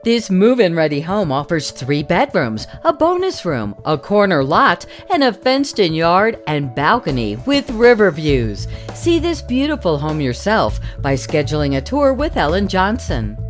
This move-in ready home offers 3 bedrooms, a bonus room, a corner lot, and a fenced-in yard and balcony with river views. See this beautiful home yourself by scheduling a tour with Ellen Johnson.